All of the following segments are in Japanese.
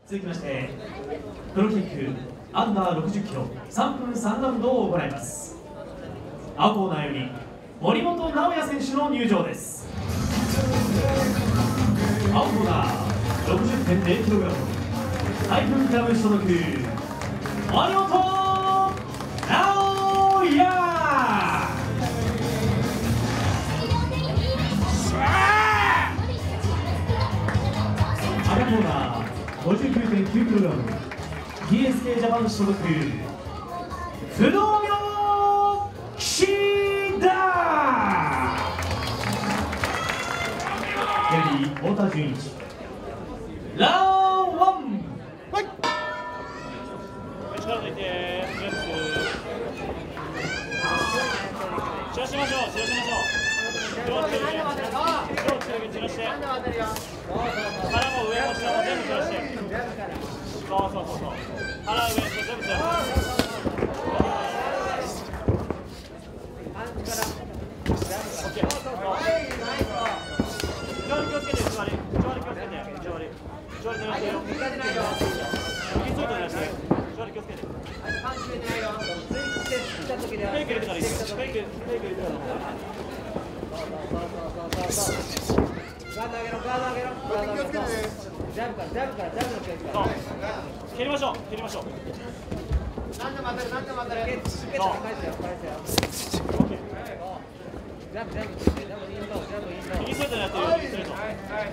続きましてプロキックアンダー60キロ3分3ラウンドを行います。青コーナーより森本直哉選手の入場です。青コーナー 60.0kg タイプンクラブ所属森本直哉。赤コーナー 59.9kg TSK ジャパン所属不動明岸田。レディー太田純一ラウンドワン。 力抜いて散らしましょう。上中下散らして腹も上も下も全部散らして、そう腹上下全部散らして、上に気をつけて、上に狙ってよ。右ツイート狙って、上に気をつけて。フェイク入れてからいいです。フェイク入れてから。ガード上げろ。ジャブから蹴りましょう。何でも当たる。返せよ。ジャブイン右ストレートやってるよ。右ストレート。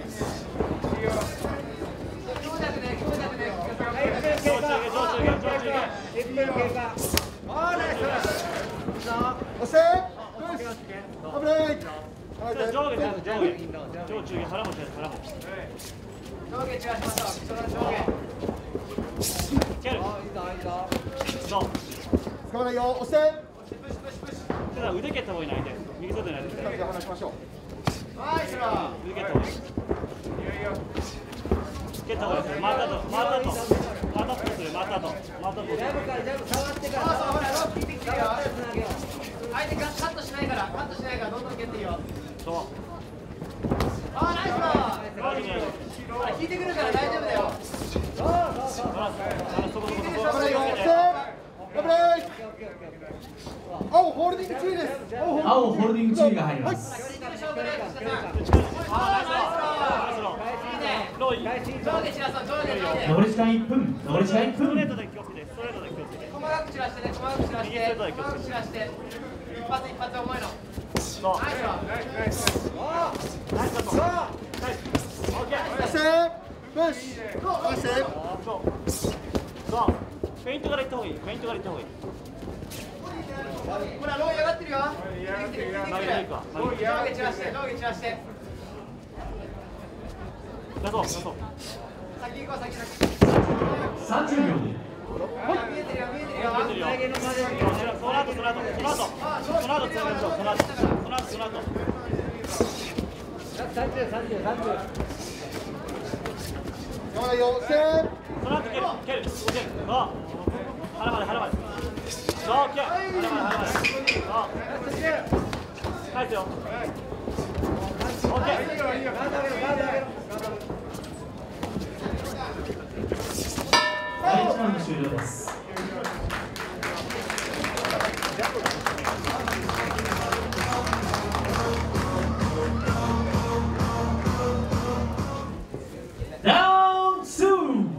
腕蹴った方がいいな。右外にやって。離しましょう。腕蹴った方がいい。蹴った方がいいです。回った後する。回った後。 相手カットしないからどんどん蹴っていいよ。 そう。 ナイスロー。引いてくるから大丈夫だよ。 青ホールディング注意です。 青ホールディング注意が入ります。残り時間1分。 ストレートで気をつけて。 細かく散らして。一発重いの。 そう。ナイスだと。そう。フェイントから行った方がいい。 ほら、ロー上がってるよ。上下散らして。 出そう。 先行こう。 30秒。 見えてるよ。 その後つなげましょう。その後。その後蹴る。腹まで。そう、蹴る。腹まで。返すよ。オッケー。 第1ラウンド終了です。ラウンド2。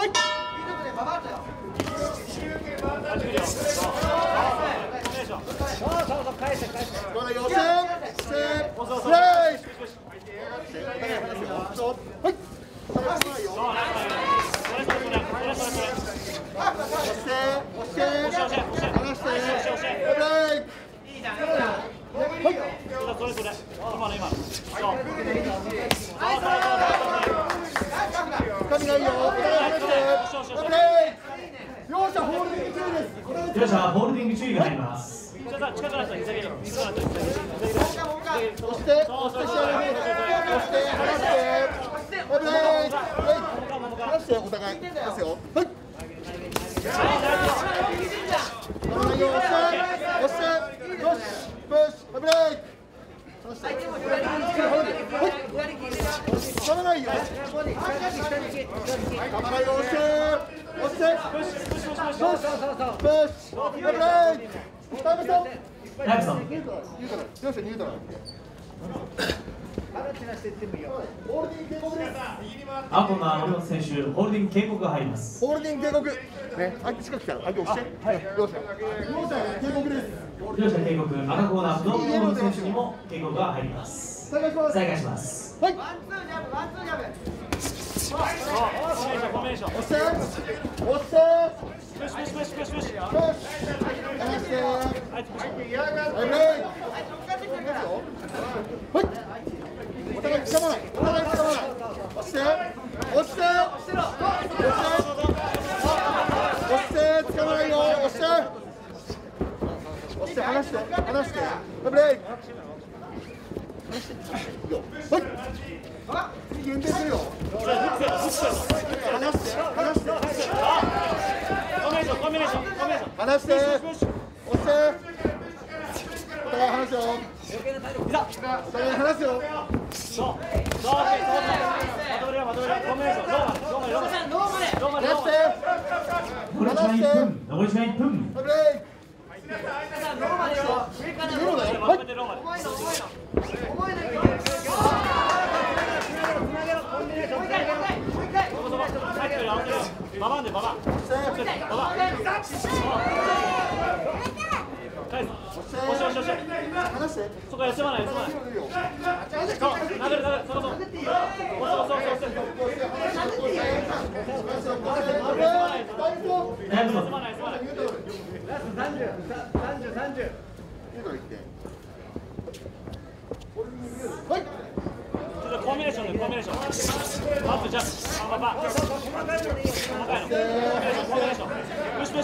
両者ホールディング注意が入ります。 近くなったら膝蹴る。 押してお互いですよ。はい。押してよしプッシュブレイク。 相手も左利き左利きつかまないよ。つかまないよ。押して押して。プッシュ。プッシュ。ブレイク。タイムストップ。 タイムソン。 ニュートラル。ニュートラル。ホールディング警告です。 アポナ森本選手、ホールディング警告が入ります。 ホールディング警告。ね、相手近く来たら、相手押して。はい。両者警告です。 両者警告、赤コーナー不動明王選手にも警告が入ります。再開します。 はい。 ワンツージャブワンツージャブコンビネーション。 押して。押して。 プッシュプッシュプッシュプッシュプッシュ。 離して。はい、ブレイク。はい。お互い掴まない。お互い掴まない。押して。押して。押して。掴まないよ。押して。押して。離して。離して。ブレイク。はい。次限定するよ。離して。離して。 コンビネーション。 離して。押して。お互い離すよ。お互い離すよ。 そう。まとめる。コンビネーション。ローマで。 離して。 残り時間1分。残り時間1分。 ブレイク。 まとめてローマで。ババンでババン。 離して。 そこ休まない。そう、投げる。そう。 タイムソン。 はい。 コンビネーション。バックジャンプ。バック。プッシュ。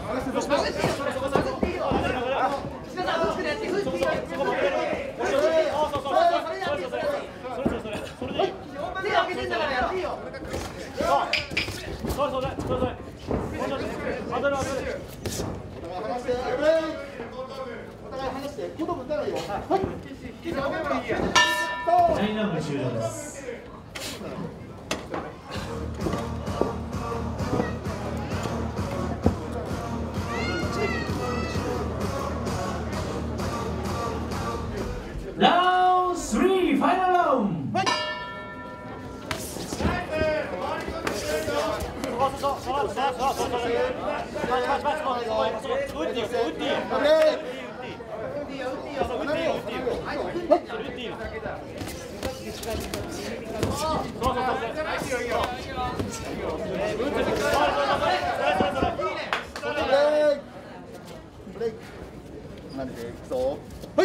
第2ラウンド終了です。ラウンド3、ファイナルラウンド。 ブレイク。なんでいくぞ。はい。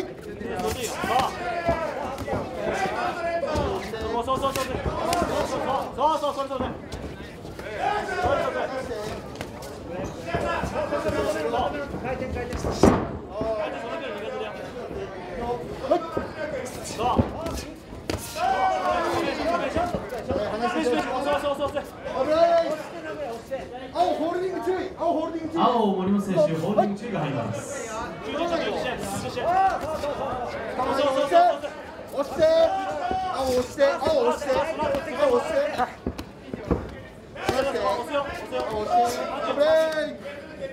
青ホールディング注意。 青森本選手、ホールディング注意が入ります。 押して。青押して。ブレイク。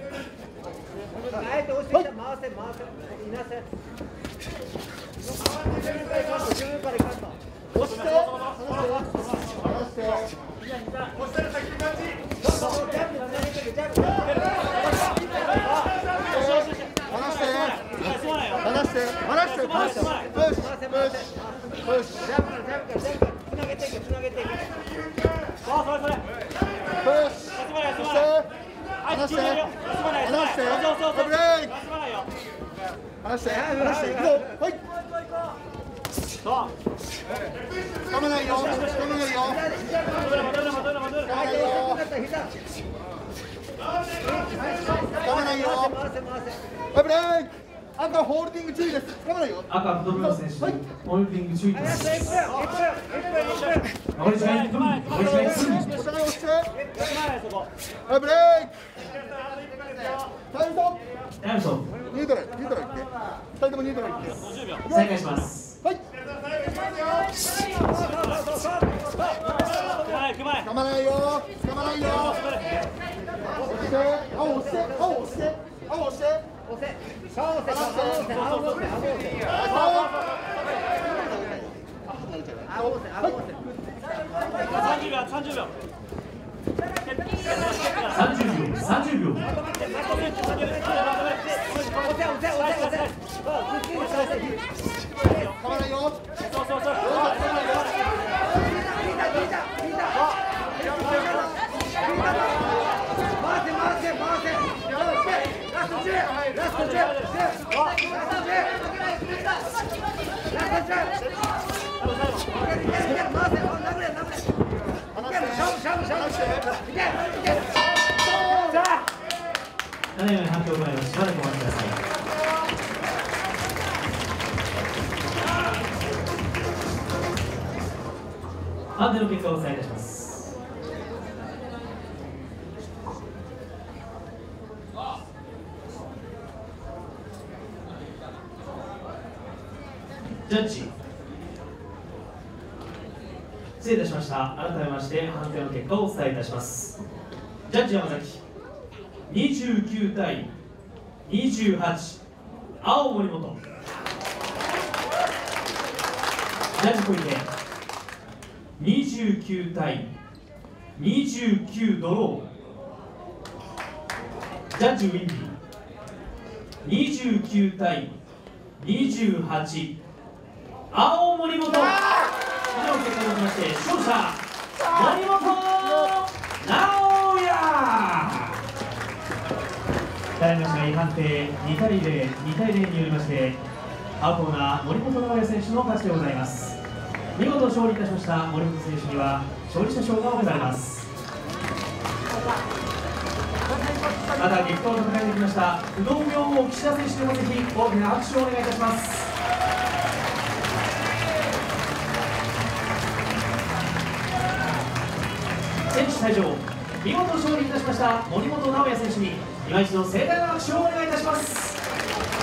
赤ホールディング注意です。 赤不動明王選手、ホールディング注意です。残り時間1分。残り時間1分。 お互い押して。ブレイク。タイムソン。 タイムソン。 ニュートラル行って。2人ともニュートラル行って。 再開します。 はい。 よ、捕まらないよ。押して、青押して、青押して、青押して。 押せ。顔押せ。顔押せ。青押せ。青押せ。青押せ。青押せ。 30秒、30秒。 30秒、30秒。 捕まらないよ。 そうそうそう。 7名発表を行います。しばらくお待ちください。判定の結果をお伝えいたします。ジャッジ、失礼いたしました。改めまして判定の結果をお伝えいたします。ジャッジ山崎29対28、青森本。ジャッジ小池29対29ドロー。ジャッジウィンビー29対28、青森本。以上の結果によりまして勝者森本直哉。ただいま試合判定2対0、2対0によりまして青コーナー森本直哉選手の勝ちでございます。見事勝利いたしました森本選手には勝利者賞が贈られます。また激闘を戦い抜きました不動明王岸田選手にもぜひ大きな拍手をお願いいたします。選手退場、見事勝利いたしました森本直哉選手に今一度盛大な拍手をお願いいたします。